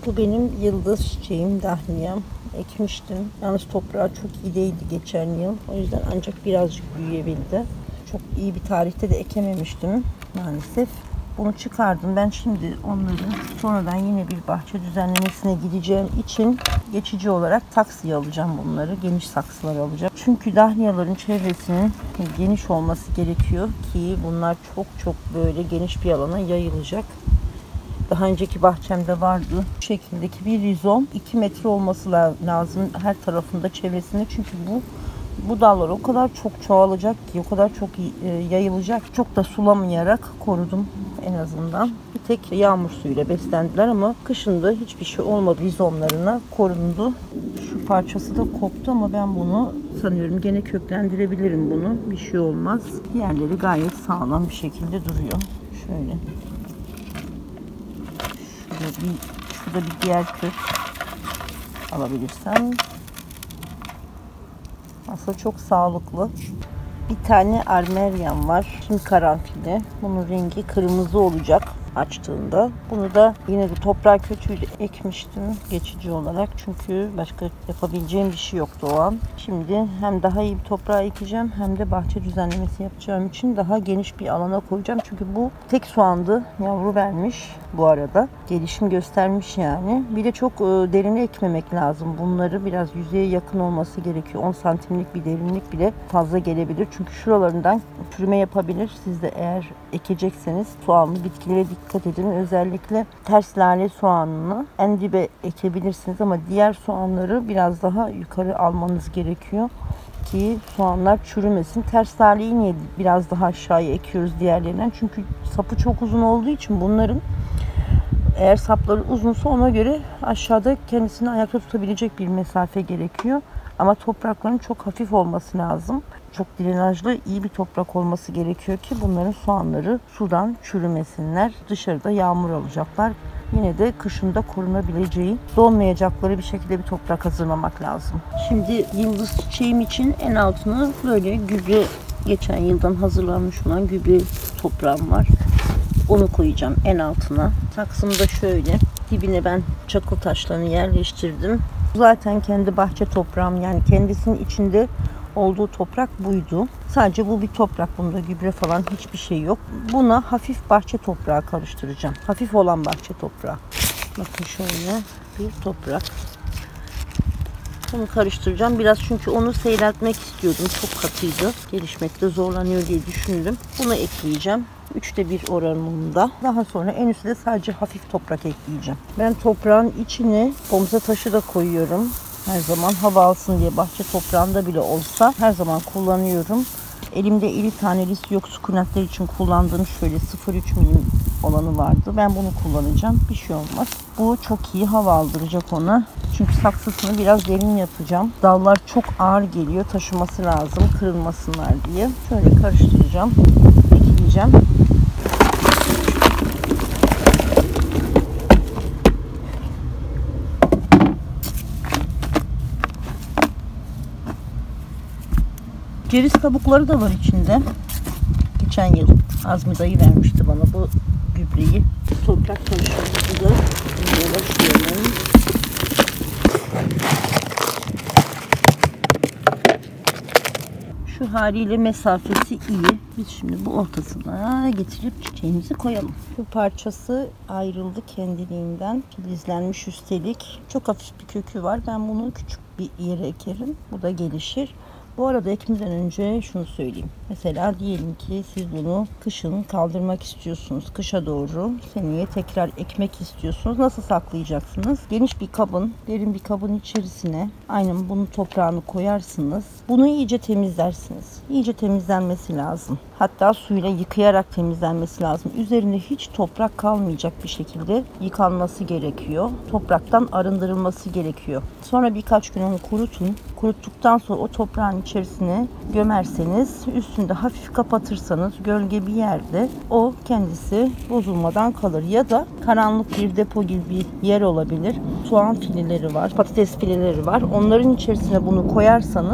Bu benim yıldız çiçeğim, dahniyam. Ekmiştim. Yalnız toprağı çok iyi değildi geçen yıl. O yüzden ancak birazcık büyüyebildi. Çok iyi bir tarihte de ekememiştim maalesef. Bunu çıkardım. Ben şimdi onları sonradan yine bir bahçe düzenlemesine gideceğim için geçici olarak taksiye alacağım bunları. Geniş saksılar alacağım. Çünkü dahliyaların çevresinin geniş olması gerekiyor ki bunlar çok böyle geniş bir alana yayılacak. Daha önceki bahçemde vardı. Bu şekildeki bir rizom 2 metre olması lazım her tarafında, çevresinde. Çünkü bu dallar o kadar çok çoğalacak ki, o kadar çok yayılacak. Çok da sulamayarak korudum en azından. Bir tek yağmur suyuyla beslendiler ama kışında hiçbir şey olmadı, rizomlarına korundu. Şu parçası da koptu ama ben bunu sanıyorum gene köklendirebilirim bunu. Bir şey olmaz. Diğerleri gayet sağlam bir şekilde duruyor. Şöyle. Şurada bir diğer kök alabilirsem. Aslında çok sağlıklı. Bir tane armerian var. Şimdi karanfili. Bunun rengi kırmızı olacak açtığında. Bunu da yine de toprak köküyle ekmiştim geçici olarak. Çünkü başka yapabileceğim bir şey yoktu o an. Şimdi hem daha iyi bir toprağa ekeceğim hem de bahçe düzenlemesi yapacağım için daha geniş bir alana koyacağım. Çünkü bu tek soğandı. Yavru vermiş bu arada. Gelişim göstermiş yani. Bir de çok derine ekmemek lazım. Bunları biraz yüzeye yakın olması gerekiyor. 10 santimlik bir derinlik bile fazla gelebilir. Çünkü şuralarından çürüme yapabilir. Siz de eğer ekecekseniz soğanlı bitkilere dikkat edin. Özellikle ters lale soğanını en dibe ekebilirsiniz ama diğer soğanları biraz daha yukarı almanız gerekiyor ki soğanlar çürümesin. Ters laleyi niye biraz daha aşağıya ekiyoruz diğerlerinden? Çünkü sapı çok uzun olduğu için bunların eğer sapları uzunsa ona göre aşağıda kendisini ayakta tutabilecek bir mesafe gerekiyor. Ama toprakların çok hafif olması lazım. Çok drenajlı, iyi bir toprak olması gerekiyor ki bunların soğanları sudan çürümesinler. Dışarıda yağmur alacaklar. Yine de kışında korunabileceği, donmayacakları bir şekilde bir toprak hazırlamak lazım. Şimdi yıldız çiçeğim için en altına böyle gübre, geçen yıldan hazırlanmış olan gübre toprağım var. Onu koyacağım en altına. Saksımda şöyle. Dibine ben çakıl taşlarını yerleştirdim. Zaten kendi bahçe toprağım, yani kendisinin içinde olduğu toprak buydu. Sadece bu bir toprak. Bunda gübre falan hiçbir şey yok. Buna hafif bahçe toprağı karıştıracağım. Hafif olan bahçe toprağı. Bakın şöyle bir toprak. Bunu karıştıracağım. Biraz çünkü onu seyreltmek istiyordum. Çok katıydı. Gelişmekte zorlanıyor diye düşündüm. Bunu ekleyeceğim. 3'te 1 oranında. Daha sonra en üstte sadece hafif toprak ekleyeceğim. Ben toprağın içine pomza taşı da koyuyorum. Her zaman hava alsın diye bahçe toprağında bile olsa her zaman kullanıyorum. Elimde iri tanelisi yok. Sukulentler için kullandığım şöyle 0,3 milim olanı vardı. Ben bunu kullanacağım. Bir şey olmaz. Bu çok iyi hava aldıracak ona. Çünkü saksısını biraz derin yapacağım. Dallar çok ağır geliyor. Taşıması lazım. Kırılmasınlar diye. Şöyle karıştıracağım. Ekleyeceğim. Ceviz kabukları da var içinde. Geçen yıl Azmi dayı vermişti bana bu gübreyi. Toprak karışımımızı da ulaştıralım. Şu haliyle mesafesi iyi. Biz şimdi bu ortasına getirip çiçeğimizi koyalım. Bu parçası ayrıldı kendiliğinden. Filizlenmiş üstelik. Çok hafif bir kökü var. Ben bunu küçük bir yere ekerim. Bu da gelişir. Bu arada ekmeden önce şunu söyleyeyim. Mesela diyelim ki siz bunu kışın kaldırmak istiyorsunuz. Kışa doğru seneye tekrar ekmek istiyorsunuz. Nasıl saklayacaksınız? Geniş bir kabın, derin bir kabın içerisine aynen bunun toprağını koyarsınız. Bunu iyice temizlersiniz. İyice temizlenmesi lazım. Hatta suyla yıkayarak temizlenmesi lazım. Üzerinde hiç toprak kalmayacak bir şekilde yıkanması gerekiyor. Topraktan arındırılması gerekiyor. Sonra birkaç gün onu kurutun. Kuruttuktan sonra o toprağın içerisine gömerseniz, üstünde hafif kapatırsanız gölge bir yerde o kendisi bozulmadan kalır. Ya da karanlık bir depo gibi bir yer olabilir. Soğan fileleri var, patates fileleri var. Onların içerisine bunu koyarsanız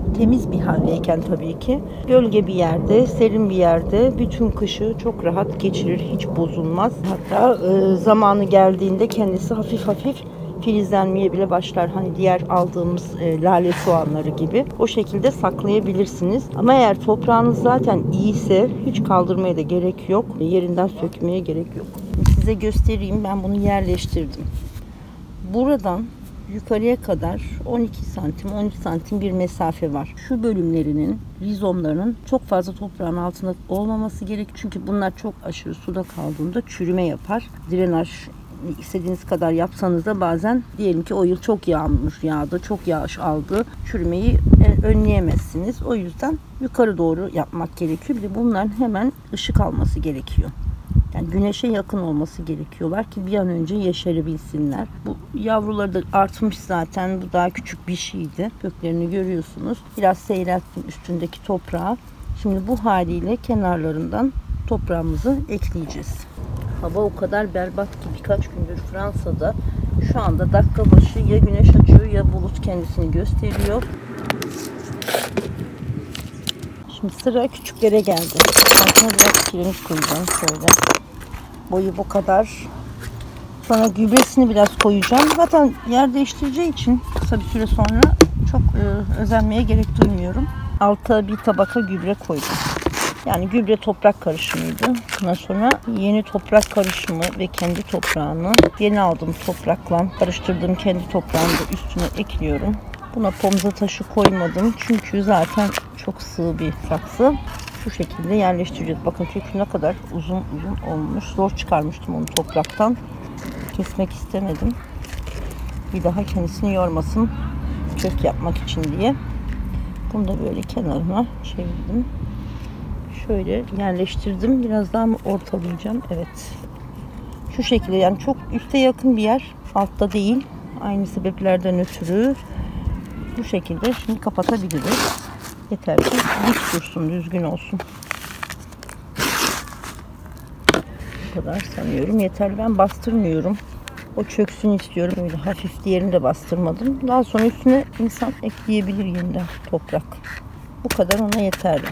temiz bir haldeyken tabii ki gölge bir yerde, serin bir yerde bütün kışı çok rahat geçirir, hiç bozulmaz. Hatta zamanı geldiğinde kendisi hafif hafif filizlenmeye bile başlar. Hani diğer aldığımız lale soğanları gibi. O şekilde saklayabilirsiniz. Ama eğer toprağınız zaten iyiyse hiç kaldırmaya da gerek yok. Yerinden sökmeye gerek yok. Size göstereyim. Ben bunu yerleştirdim. Buradan yukarıya kadar 12 santim 13 santim bir mesafe var. Şu bölümlerinin, rizomlarının çok fazla toprağın altında olmaması gerek. Çünkü bunlar çok aşırı suda kaldığında çürüme yapar. Drenaj istediğiniz kadar yapsanız da bazen diyelim ki o yıl çok yağdı, çok yağış aldı. Çürümeyi önleyemezsiniz. O yüzden yukarı doğru yapmak gerekiyor. Bir de bunların hemen ışık alması gerekiyor. Yani güneşe yakın olması gerekiyorlar ki bir an önce yeşerebilsinler. Bu yavruları da artmış zaten. Bu daha küçük bir şeydi. Köklerini görüyorsunuz. Biraz seyrelttim üstündeki toprağı. Şimdi bu haliyle kenarlarından toprağımızı ekleyeceğiz. Hava o kadar berbat ki birkaç gündür Fransa'da şu anda dakika başı ya güneş açıyor ya bulut kendisini gösteriyor. Şimdi sıra küçüklere geldi. Altına biraz pirinç koyacağım şöyle. Boyu bu kadar. Sonra gübresini biraz koyacağım. Zaten yer değiştireceği için kısa bir süre sonra çok özenmeye gerek duymuyorum. Alta bir tabaka gübre koydum. Yani gübre toprak karışımıydı. Ondan sonra yeni toprak karışımı ve kendi toprağını yeni aldığım toprakla karıştırdığım kendi toprağını da üstüne ekliyorum. Buna pomza taşı koymadım. Çünkü zaten çok sığ bir saksı. Şu şekilde yerleştireceğiz. Bakın kökü ne kadar uzun uzun olmuş. Zor çıkarmıştım onu topraktan. Kesmek istemedim. Bir daha kendisini yormasın. Kök yapmak için diye. Bunu da böyle kenarına çevirdim. Şöyle yerleştirdim. Biraz daha mı ortalayacağım? Evet. Şu şekilde yani çok üste yakın bir yer. Altta değil. Aynı sebeplerden ötürü bu şekilde şimdi kapatabiliriz. Yeter ki dik dursun, düzgün olsun. Bu kadar sanıyorum. Yeterli. Ben bastırmıyorum. O çöksün istiyorum. Böyle hafif diğerini de bastırmadım. Daha sonra üstüne insan ekleyebilir yeniden toprak. Bu kadar ona yeterli.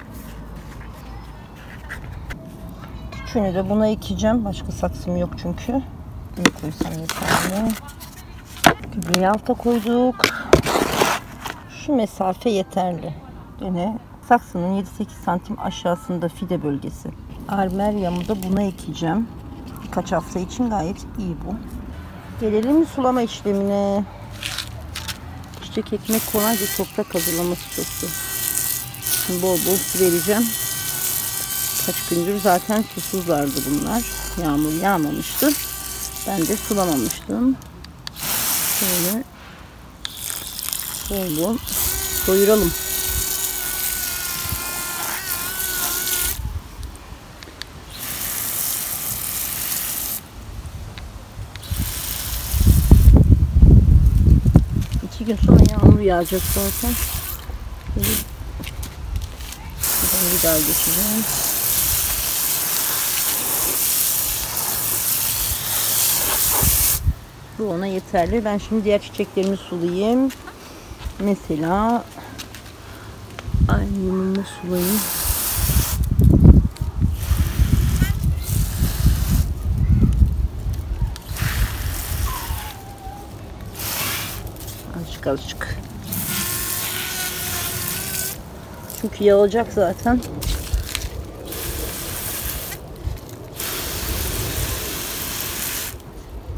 Küçüğünü de buna ekeceğim. Başka saksım yok çünkü. Bunu koysam yeterli. Gübreyi alta koyduk. Şu mesafe yeterli. Yine saksının 7-8 santim aşağısında fide bölgesi. Armeryamı da buna ekeceğim. Birkaç hafta için gayet iyi bu. Gelelim sulama işlemine. Çiçek ekmek kolay bir toprak hazırlaması çok zor. Şimdi bol bol su vereceğim. Kaç gündür zaten susuzlardı bunlar. Yağmur yağmamıştı. Ben de sulamamıştım. Şöyle bol bol doyuralım. İki gün sonra yağmur yağacak zaten. Buradan bir daha geçeceğim. Bu ona yeterli. Ben şimdi diğer çiçeklerimi sulayayım. Mesela limonlu sulayayım. Azıcık azıcık. Çünkü yağacak zaten.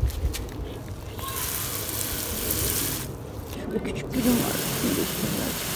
Şurada küçük gülüm var.